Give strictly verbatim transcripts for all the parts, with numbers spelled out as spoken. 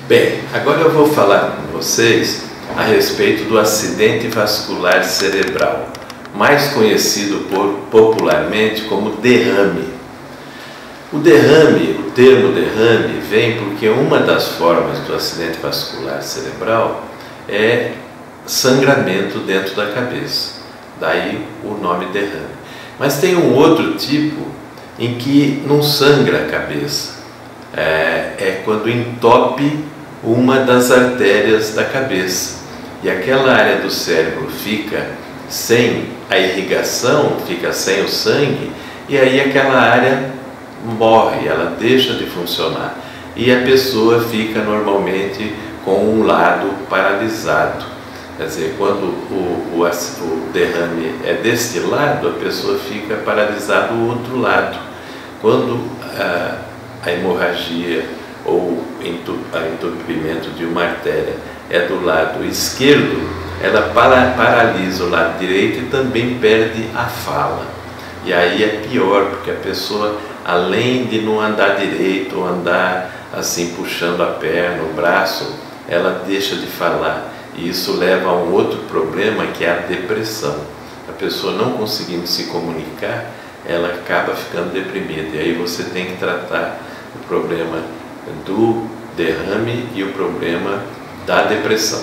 Bem, agora eu vou falar com vocês a respeito do acidente vascular cerebral, mais conhecido por, popularmente como derrame. O derrame, o termo derrame, vem porque uma das formas do acidente vascular cerebral é sangramento dentro da cabeça, daí o nome derrame. Mas tem um outro tipo em que não sangra a cabeça, é, é quando entope uma das artérias da cabeça e aquela área do cérebro fica sem a irrigação, fica sem o sangue, e aí aquela área morre, ela deixa de funcionar e a pessoa fica normalmente com um lado paralisado. Quer dizer, quando o, o, o derrame é deste lado, a pessoa fica paralisada do outro lado. Quando a, a hemorragia ou entupimento de uma artéria é do lado esquerdo, ela para, paralisa o lado direito e também perde a fala. E aí é pior, porque a pessoa, além de não andar direito, ou andar assim puxando a perna, o braço, ela deixa de falar. E isso leva a um outro problema, que é a depressão. A pessoa não conseguindo se comunicar, ela acaba ficando deprimida. E aí você tem que tratar o problema do derrame e o problema da depressão.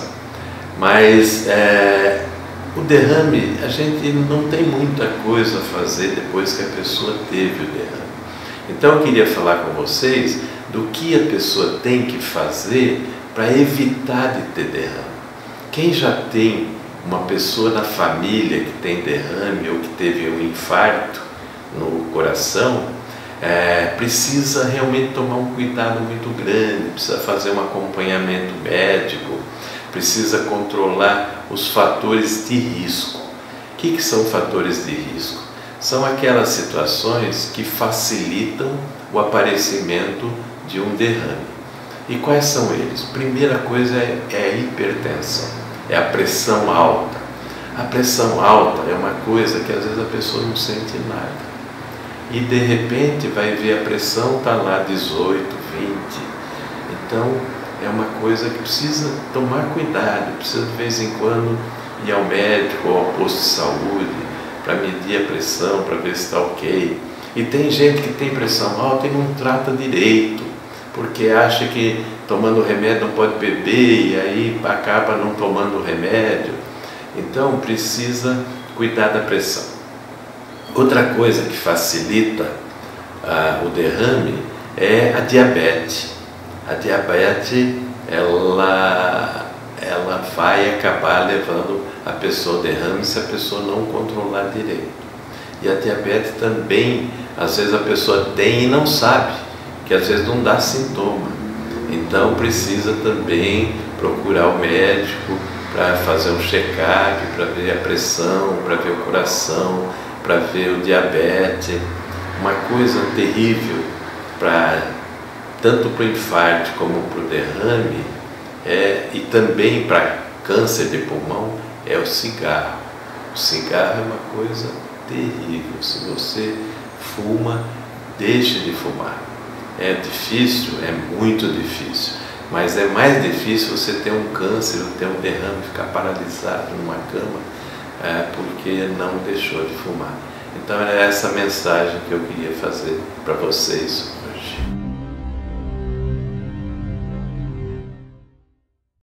Mas é, o derrame, a gente não tem muita coisa a fazer depois que a pessoa teve o derrame. Então eu queria falar com vocês do que a pessoa tem que fazer para evitar de ter derrame. Quem já tem uma pessoa na família que tem derrame ou que teve um infarto no coração, é, precisa realmente tomar um cuidado muito grande, precisa fazer um acompanhamento médico, precisa controlar os fatores de risco. O que, que são fatores de risco? São aquelas situações que facilitam o aparecimento de um derrame. E quais são eles? Primeira coisa é, é a hipertensão, é a pressão alta. A pressão alta é uma coisa que às vezes a pessoa não sente nada. E de repente vai ver a pressão está lá dezoito, vinte. Então é uma coisa que precisa tomar cuidado, precisa de vez em quando ir ao médico ou ao posto de saúde para medir a pressão, para ver se está ok. E tem gente que tem pressão alta e não trata direito, porque acha que tomando remédio não pode beber e aí acaba não tomando remédio. Então precisa cuidar da pressão. Outra coisa que facilita ah, o derrame é a diabetes. A diabetes, ela, ela vai acabar levando a pessoa ao derrame se a pessoa não controlar direito. E a diabetes também, às vezes a pessoa tem e não sabe, que às vezes não dá sintoma. Então precisa também procurar o médico para fazer um check-up, para ver a pressão, para ver o coração, para ver o diabetes. Uma coisa terrível para tanto para o infarto como para o derrame é, e também para câncer de pulmão é o cigarro. O cigarro é uma coisa terrível. Se você fuma, deixe de fumar. É difícil, é muito difícil, mas é mais difícil você ter um câncer ou ter um derrame, ficar paralisado numa cama é, porque não deixou de fumar. Então é essa mensagem que eu queria fazer para vocês hoje.